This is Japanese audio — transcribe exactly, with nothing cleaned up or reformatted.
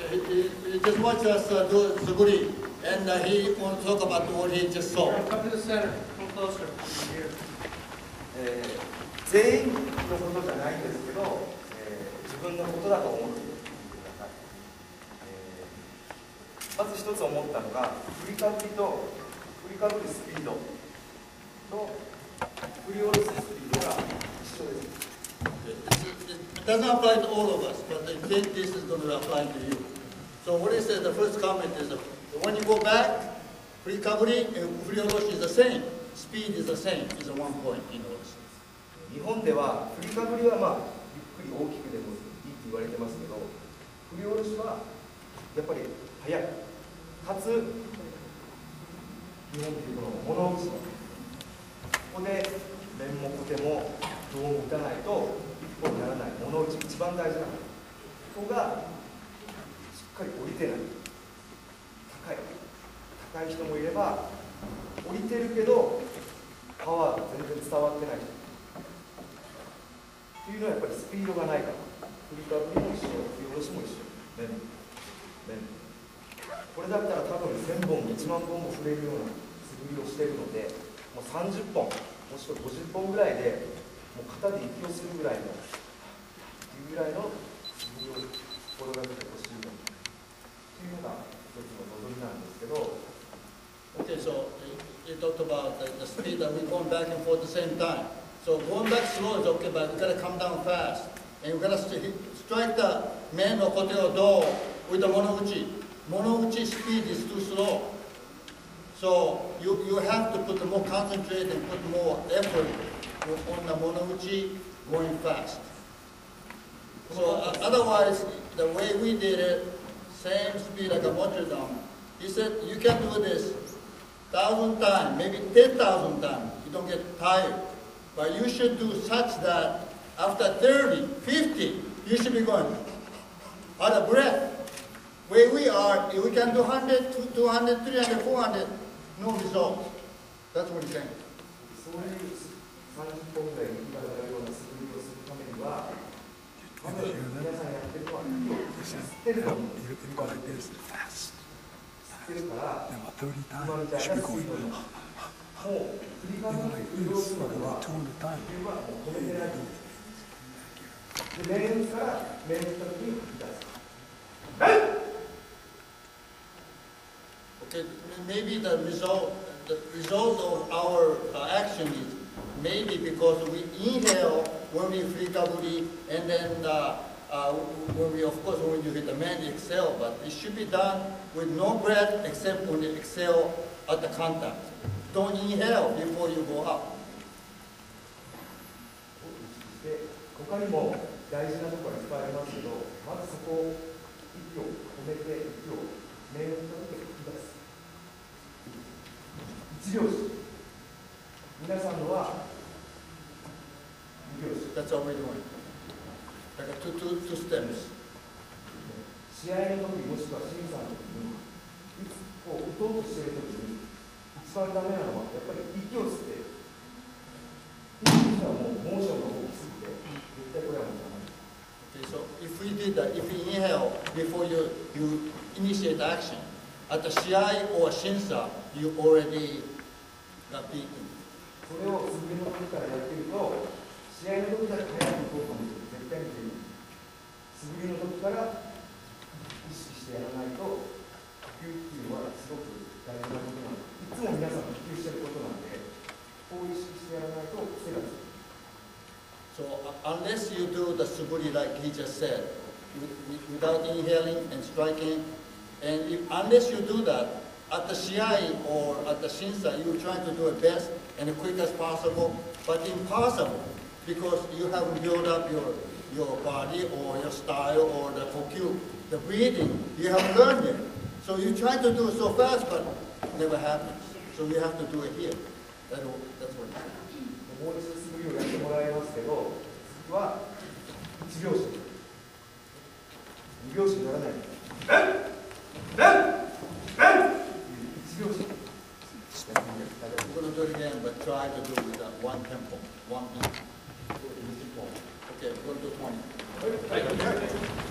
he, he, he just watch us uh, do Suguri, and uh, he want to talk about what he just saw. Come to the center, come closer. Here. えー全員のことじゃないんですけど、えー自分のことだと思ってください。えーまず一つ思ったのが、振りかぶりと振りかぶるスピードと振り下ろすスピードが一緒です。 It doesn't apply to all of us, but I think this is going to apply to you. So what he said, the first comment is, uh, when you go back, recovery and free-oroshi is the same. Speed is the same, is a one point in notice. 日本では振りかぶりはまあゆっくり大きくでもいいって言われてますけど、振り下ろしはやっぱり速い。かつ、日本っていうこの物打ち。ここで面も小手も胴も打たないと一本にならない物打ち、一番大事なの。ここがしっかり降りてない。高い。高い人もいれば、降りてるけど、パワーが全然伝わってない人。っていうのはやっぱりスピードがないから。振りかぶりも一緒、振り下ろしも一緒。面、面。これだったら多分せんぼんもいちまんぼんも振れるような素振りをしているので、もうさんじゅっぽん、もしくはごじゅっぽんぐらいで、もう肩で息をするぐらいの、いうぐらいの素振りを心がけてほしいというのが一つの望みなんですけど。 Okay, so you talked about the, the speed that we're going back and forth at the same time. So going back slow is okay, but we gotta come down fast. And we gotta st strike the man or kote or do with the monouchi. Monouchi speed is too slow. So you, you have to put more concentrate and put more effort on the monouchi going fast. So uh, otherwise, the way we did it, same speed like a Motrodome. He said, you can do this thousand times, maybe ten thousand times. You don't get tired. But you should do such that after thirty, fifty, you should be going out of breath. Where we are, we can do one hundred, two hundred, three hundred, four hundred, no results. That's what he's saying. そういうさんじゅっぽんぐらい息が上がるような素振りをするためには、まず皆さんやってるのは息を吸ってるのに、吸ってるから、今みたいなスピードに。もう振りかぶり移動するまでは、呼吸はもう止めてないんです。で、面打つから面打った時に吹き出す。 Okay, maybe the result, the result of our uh, action is maybe because we inhale when we free kaburi, and then uh, uh, when we, of course, when you hit the man, you exhale, but it should be done with no breath except when you exhale at the contact. Don't inhale before you go up. で、他にも大事なところがいっぱいありますけど、まずそこを息を止めて、息を面打った時に吹き出す。一拍子。皆さんのは二拍子。 That's all we're doing. Like a two, two, two steps. 試合の時もしくは審査の時に、いつこう打とうとしている時に、一番ダメなのはやっぱり息を吸って、息がもうモーションが大きすぎて、絶対これはもうダメ。 Okay, so if we did that, if we inhale before you, you initiate action, at the shiai or shinsa, you already got beaten. それを素振りの時からやってると、試合の時だけ早く行こうと思って絶対にできない。素振りの時から意識してやらないと、呼吸っていうのはすごく大事なことなので、いつも皆さん呼吸してることなんで、こう意識してやらないと癖がつく。 So uh, unless you do the suburi like he just said, without inhaling and striking, and if, unless you do that, at the shiai or at the shinsa, you're trying to do it best and as quick as possible, but impossible because you haven't built up your, your body or your style or the kokyu, the breathing, you haven't learned it. So you try to do it so fast, but it never happens. So you have to do it here. That, that's what it is. もう一度素振りをやってもらいますけど、次は一拍子。二拍子にならない。一拍子。 We're going to do it again, but try to do it with uh, one tempo, one beat. Okay, we're going to do twenty.